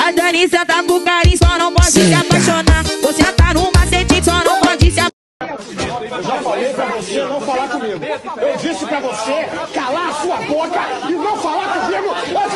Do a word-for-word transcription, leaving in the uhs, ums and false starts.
A Dani senta com carinho, só não pode se apaixonar. Você tá no macete, só não pode se apaixonar. Eu já falei pra você não falar comigo. Eu disse pra você calar a sua boca e não falar comigo.